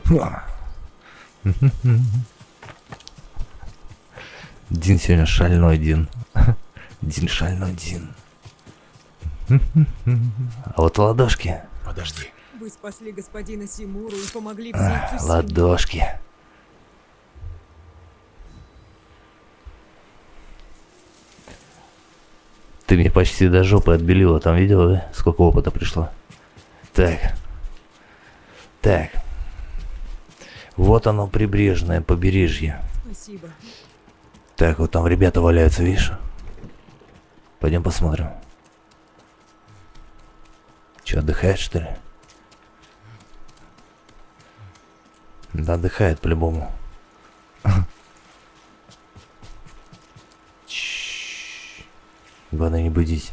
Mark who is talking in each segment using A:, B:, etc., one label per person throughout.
A: Дин сегодня шальной, Дин. Дин шальной, Дин. А вот ладошки.
B: Подожди.
C: Вы спасли господина Симуру и помогли взять Цусиму.
A: Ладошки. Ты мне почти до жопы отбелила, там видела, да? Сколько опыта пришло. Так. Так. Вот оно, прибрежное побережье.
C: Спасибо.
A: Так, вот там ребята валяются, видишь? Пойдем посмотрим. Че, отдыхает, что ли? Да, отдыхает по-любому. Главное не будить.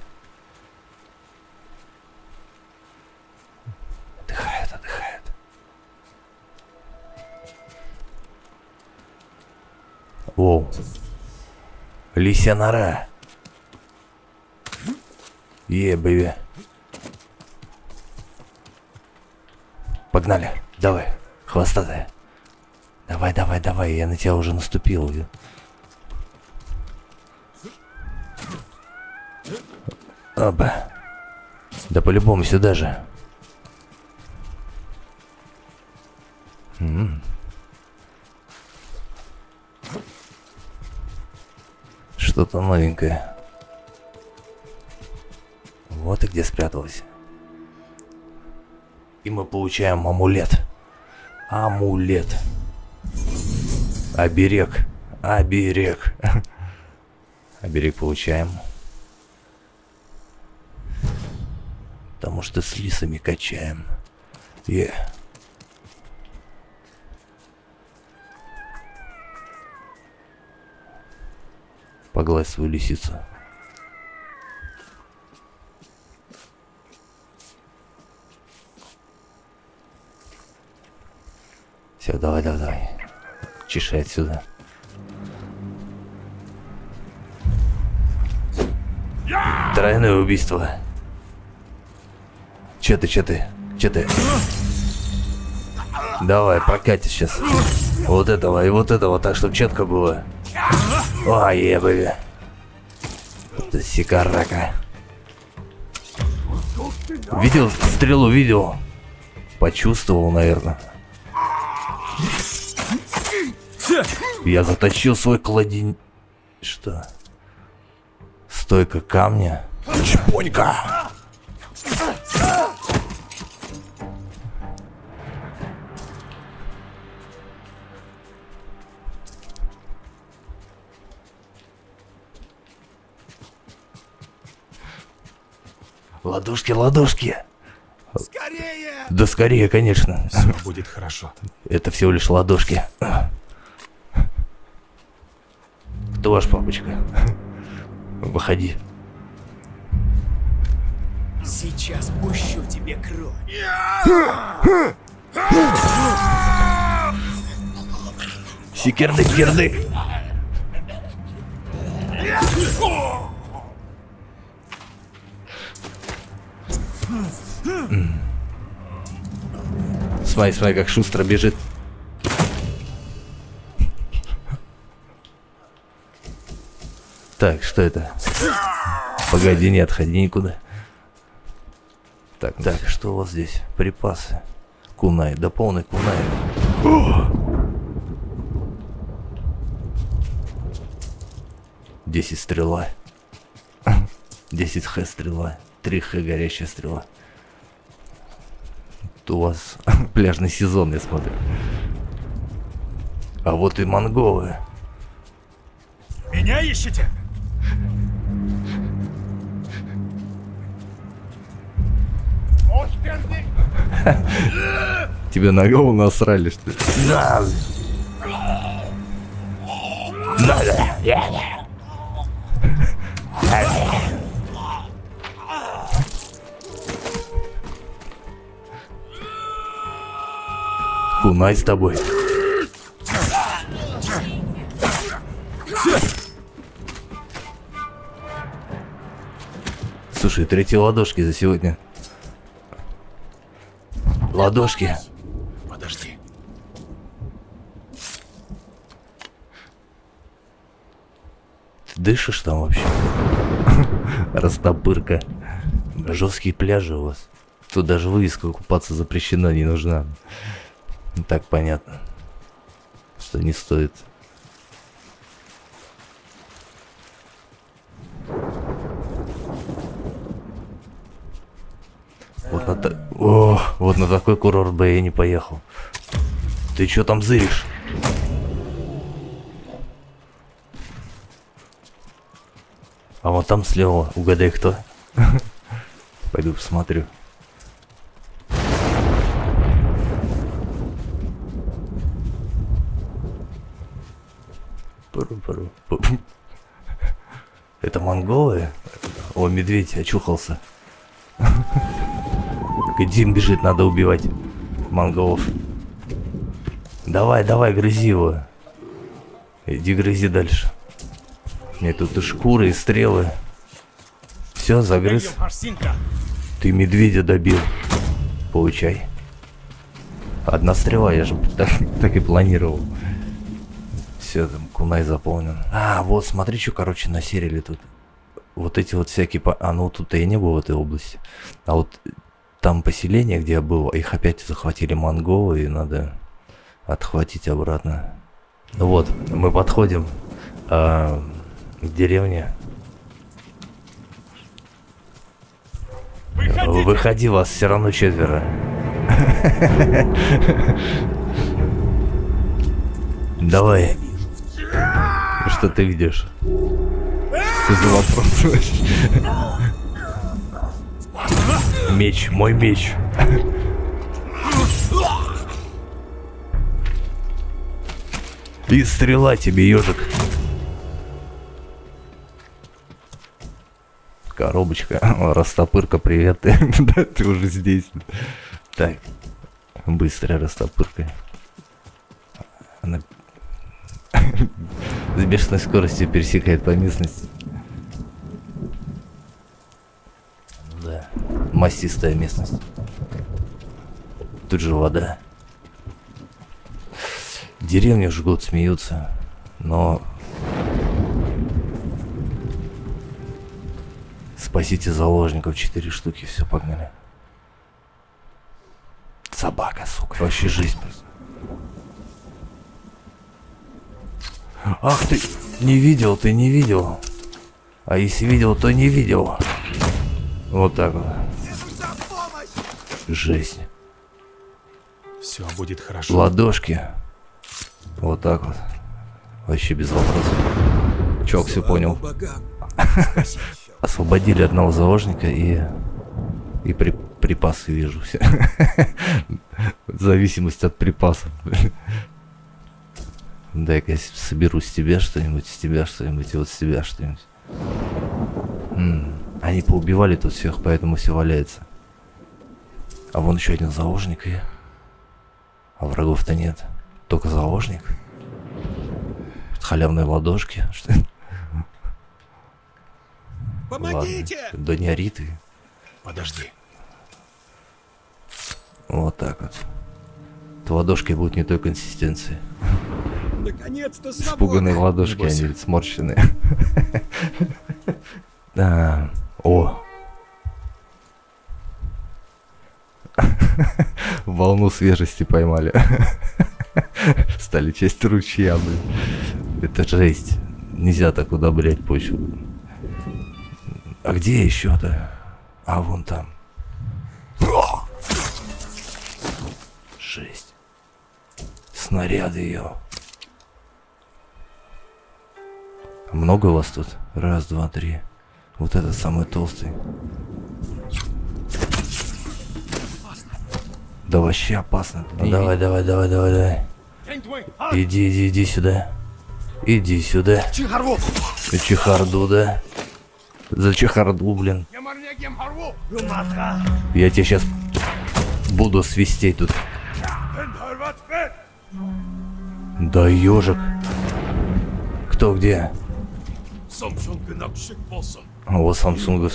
A: Отдыхает, отдыхает. Воу. Лисья нора. Бэби. Погнали. Давай. Хвостатая. Давай, давай, давай. Я на тебя уже наступил. Оба. Да по-любому сюда же. Что-то новенькое. Вот и где спряталась. И мы получаем амулет. Амулет. Оберег. Оберег. Оберег получаем. Потому что с лисами качаем. Погладь свою лисицу. Все, давай, давай, давай. Чешай отсюда. Тройное убийство. Че ты? Давай, прокатись сейчас. Вот этого и вот этого, так, чтобы четко было. Ой, бэби. Это сикарака. Видел стрелу, видел. Почувствовал, наверное. Я заточил свой кладень. Что? Стойка камня. Чпонька. Ладошки, ладошки.
B: Скорее!
A: Да скорее, конечно.
B: Все будет хорошо.
A: Это всего лишь ладошки. Кто ваш папочка? Выходи.
B: Сейчас пущу тебе кровь.
A: Секирдык-кирдык. Смотри, как шустро бежит. Так, что это? Погоди, не отходи никуда. Так, что у вас здесь? Припасы. Кунай, да полный кунай. 10 стрела. 10 х стрела. 3 х горящая стрела. У вас пляжный сезон, я смотрю. А вот и монголы.
B: Меня ищете?
A: Тебе на голову насрали, что ли? Кунай с тобой. Слушай, 3 ладошки за сегодня. Ладошки.
B: Подожди.
A: дышишь там вообще? Растопырка. Жесткие пляжи у вас. Тут даже вывеска «Купаться запрещено» не нужна. Так понятно, что не стоит. Вот на такой курорт бы я не поехал. Ты чё там зыришь? А вот там слева, угадай кто. Пойду посмотрю. Это монголы? О, медведь очухался. Дим бежит, надо убивать монголов. Давай, давай, грызи его. Иди грызи дальше. Мне тут и шкуры, и стрелы. Все, загрыз. Ты медведя добил. Получай. Одна стрела, я же так и планировал. Все, там кунай заполнен. А, вот, смотри, что, короче, насерили тут. Вот эти вот всякие... А, ну тут-то я не был в этой области. А вот там поселение, где я был, их опять захватили монголы, и надо отхватить обратно. Вот, мы подходим к деревне. Выходи, вас все равно 4. Давай. Что ты видишь? Что за вопрос? Меч, мой меч. И стрела тебе, ежик. Коробочка. О, растопырка, привет. Да, ты уже здесь. Так. Быстрая растопырка. Она с бешеной скоростью пересекает по местности. Да. Массистая местность. Тут же вода. Деревню жгут, смеются. Но... Спасите заложников, 4 штуки, все, погнали. Собака, сука. Вообще жизнь просто. Ах ты, не видел, ты не видел. А если видел, то не видел. Вот так вот. Жесть.
B: Все будет хорошо.
A: Ладошки. Вот так вот. Вообще без вопросов. Чувак все понял. Освободили одного заложника и припасы вижу все. Зависимость от припасов. Дай-ка я соберу с тебя что-нибудь, с тебя что-нибудь и вот с тебя что-нибудь. Они поубивали тут всех, поэтому все валяется. А вон еще один заложник и... А врагов-то нет. Только заложник. Халявные ладошки. Что?
B: Помогите!
A: Ладно. Да не ори ты.
B: Подожди.
A: Вот так вот. То ладошки будут не той консистенции.
B: Наконец-то
A: испуганные ладошки, они сморщенные. Да. О. Волну свежести поймали. Стали часть ручья, блин. Это жесть. Нельзя так удобрять почву. А где еще-то? А вон там. Жесть. Снаряды ее. Много у вас тут? Раз, два, три. Вот этот самый толстый. Да вообще опасно. Ну, давай, давай, давай, давай, давай. Иди, иди сюда. Иди сюда. За чехарду, да? За чехарду, блин. Я тебе сейчас буду свистеть тут. Да ежик. Кто где? О, Samsung.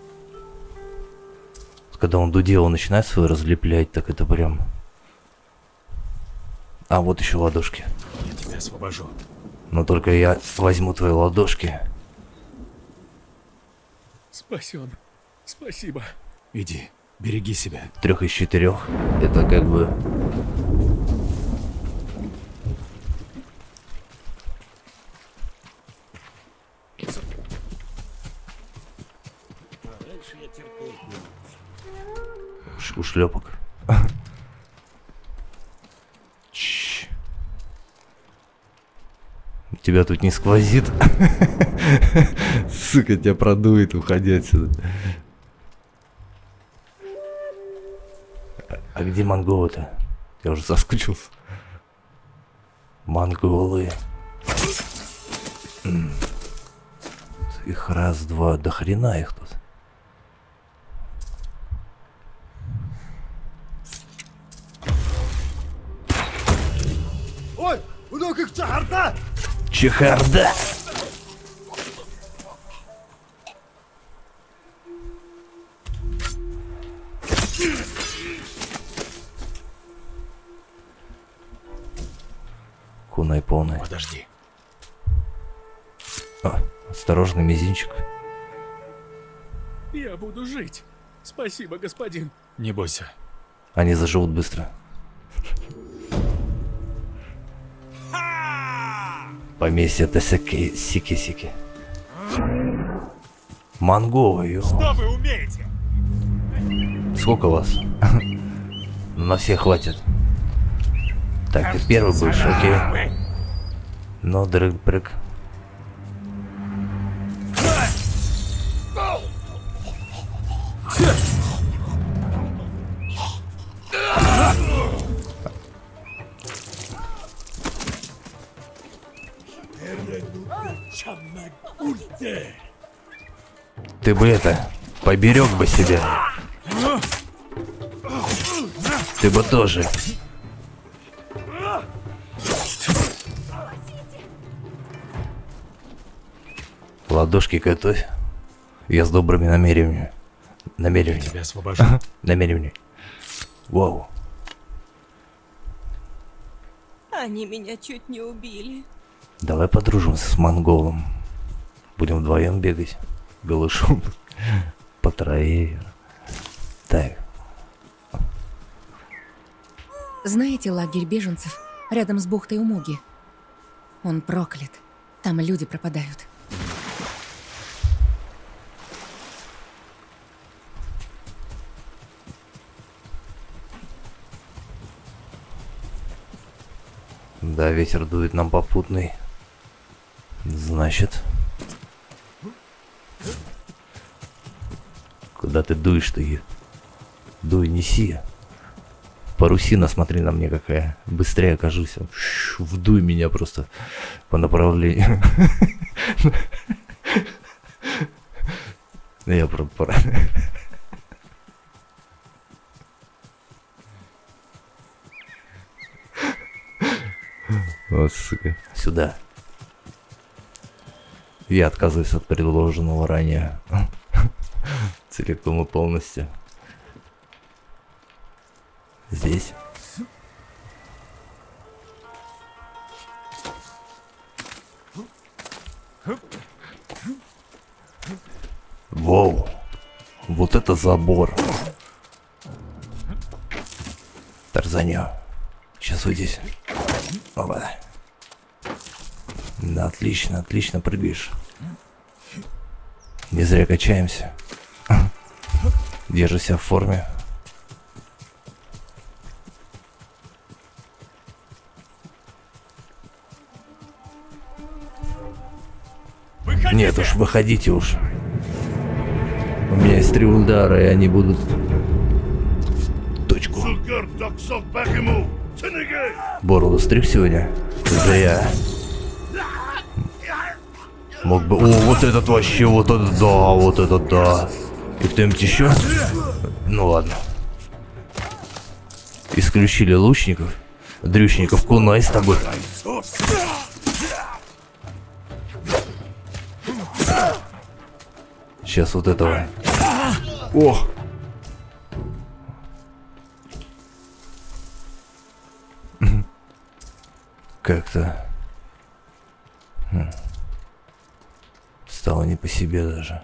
A: Когда он дудело начинает свой разлеплять, так это прям А вот еще ладошки.
B: Я тебя освобожу.
A: Но только я возьму твои ладошки.
B: Спасен. Спасибо. Иди, береги себя.
A: 3 из 4. Это как бы... Ушлепок. Тебя тут не сквозит? Сука, тебя продует, уходи отсюда. А где монголы-то? Я уже соскучился. Монголы. Их раз, два, до хрена их тут.
B: Ой, много их чехарда!
A: Чехарда! Кунай полный.
B: Подожди.
A: Осторожно, мизинчик.
B: Я буду жить. Спасибо, господин. Не бойся.
A: Они заживут быстро. Поместье Сики-Сики. Монголы, ё.
B: Что вы умеете?
A: Сколько вас? На всех хватит. Так, ты первый будешь, окей? Но дрыг-прыг. Ты бы это, поберег бы себя. Ты бы тоже. Ладошки готовь. Я с добрыми намерениями.
B: Я тебя освобожу.
A: Намерениями. Вау.
C: Они меня чуть не убили.
A: Давай подружимся с монголом. Будем вдвоем бегать. Голышом. По трое. Так.
D: Знаете лагерь беженцев рядом с бухтой Умуги? Он проклят. Там люди пропадают.
A: Да, ветер дует нам попутный. Значит... Куда ты дуешь-то? Дуй, неси. Парусина, смотри на мне какая. Быстрее окажусь. Вдуй меня просто по направлению. Я про... Вот, сука. Сюда. Я отказываюсь от предложенного ранее. Целиком и полностью. Здесь. Воу. Вот это забор. Тарзаньо. Сейчас вы здесь. Опа. Да, отлично, отлично прыгаешь. Не зря качаемся. Держи себя в форме.
B: Выходите!
A: Нет уж, выходите уж. У меня есть 3 удара, и они будут... Точку. Бороду стриг сегодня? Зря. Мог бы... О, вот этот вообще, вот этот, да, вот этот, да. И кто-нибудь еще? Ну ладно. Исключили лучников. Дрючников, кунай с тобой. Сейчас вот этого. Ох. как-то стало не по себе даже.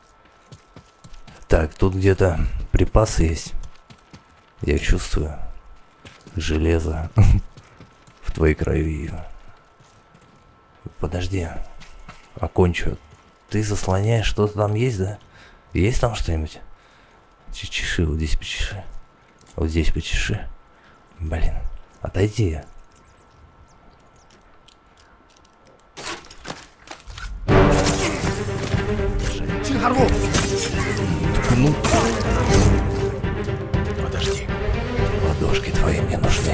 A: Так, тут где-то припасы есть. Я чувствую железо в твоей крови. Подожди, окончу. Ты заслоняешь, что-то там есть, да? Есть там что-нибудь? Чеши, вот здесь почеши. Вот здесь почеши. Блин, отойди. Ну,
B: Подожди.
A: ладошки твои мне нужны.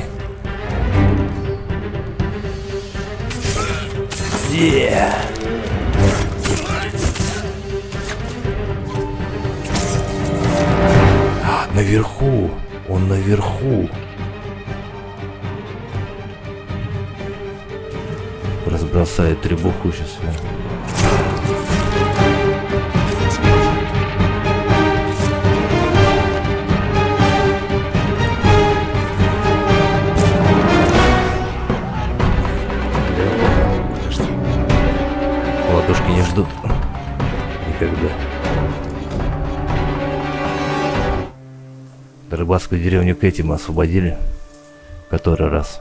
A: Наверху. Он наверху. Разбросает требуху сейчас. Ладошки не ждут. Никогда. Рыбацкую деревню Кэти мы освободили. Который раз.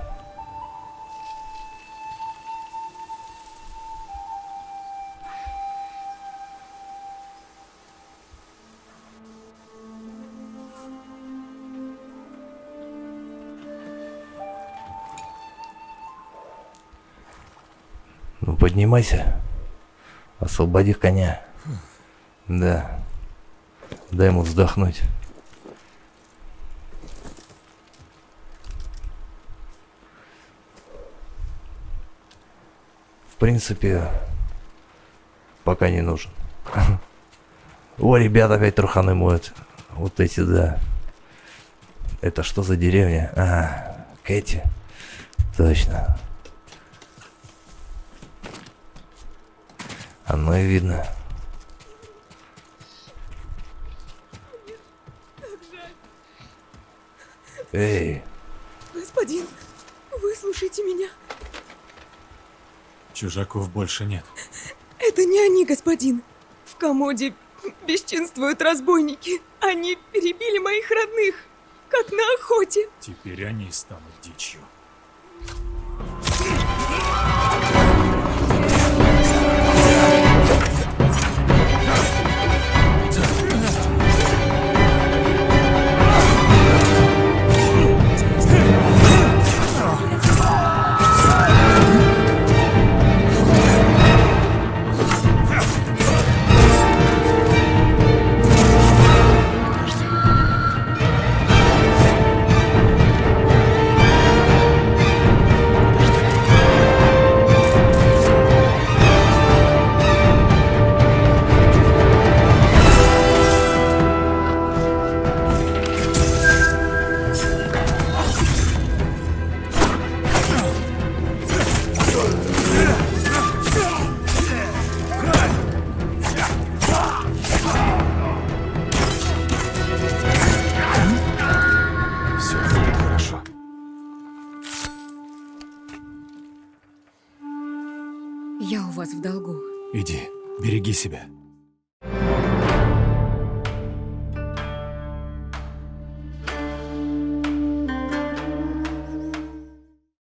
A: Ну поднимайся. Освободи коня. Да. Дай ему вздохнуть. В принципе, пока не нужен. О, ребята опять труханы моют. Вот эти, да. Это что за деревня? А, Кэти. Точно. Оно и видно. Эй.
C: Господин, выслушайте меня.
B: Чужаков больше нет.
C: Это не они, господин. В комоде бесчинствуют разбойники. Они перебили моих родных, как на охоте.
B: Теперь они станут дичью.
D: Я у вас в долгу.
B: Иди, береги себя.